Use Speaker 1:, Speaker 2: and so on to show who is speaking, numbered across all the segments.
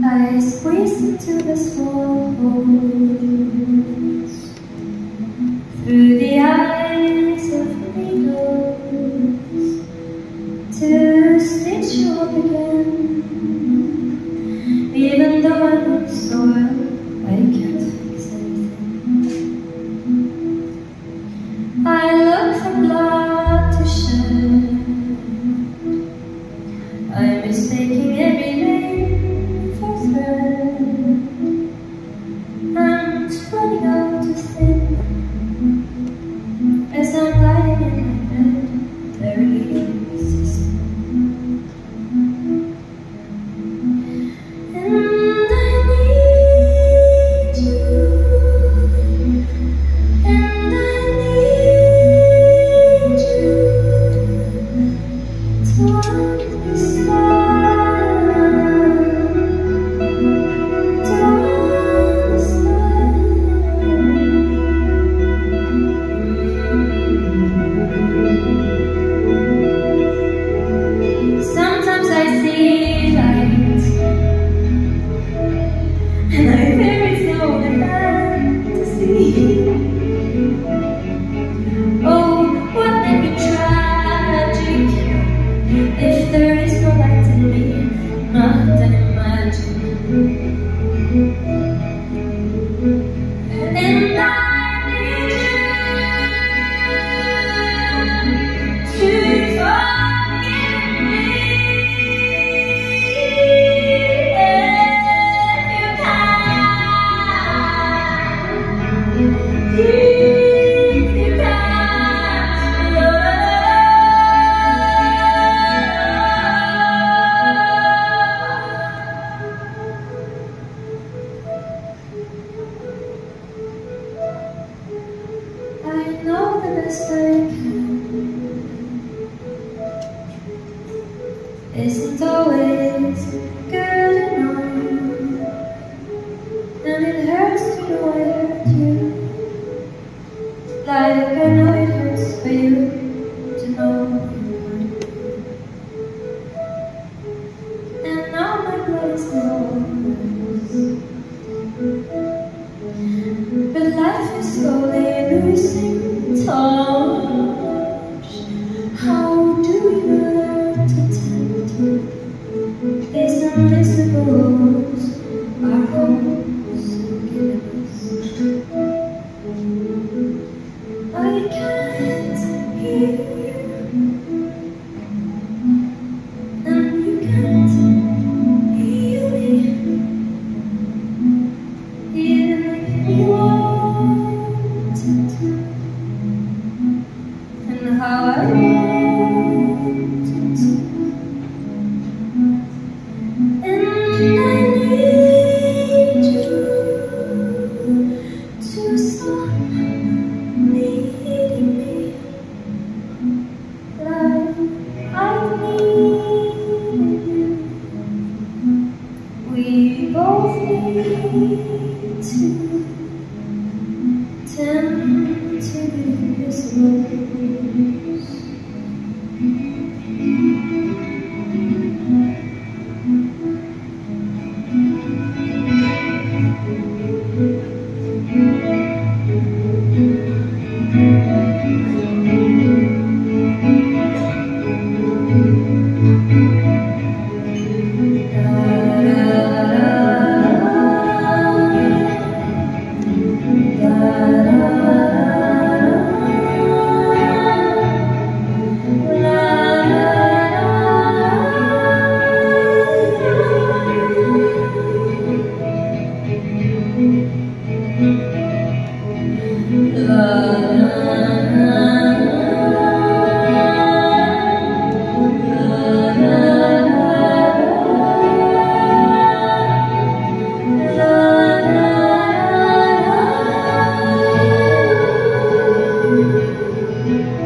Speaker 1: I squeezed into the small holes through the eyes of needles to stitch you up again. Even though I look so well, I can't fix anything. I look for blood to shed. I'm mistaking every name for thread. I'm running out of thin as I'm lying in my bed, burying the system. And I need you, and I need you to sometimes I see light, and I fear it's no fantasy. Oh, what may be tragic if there is no light in me, not an imagine. And I need you to forgive me if you can. If you can't I know the best I can isn't always good enough, and it hurts to know I hurt you, like I know it hurts for you to know you hurt me. And now my blood is yours, but life is slowly losing touch. How do we learn to tend these invisibles, our homes give us? I can't hear you, and you can't hear me, even if you wanted to. And how I wanted to. And I need you to stop needing me like I need you. We both need to tend to this love.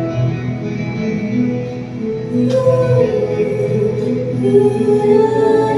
Speaker 1: You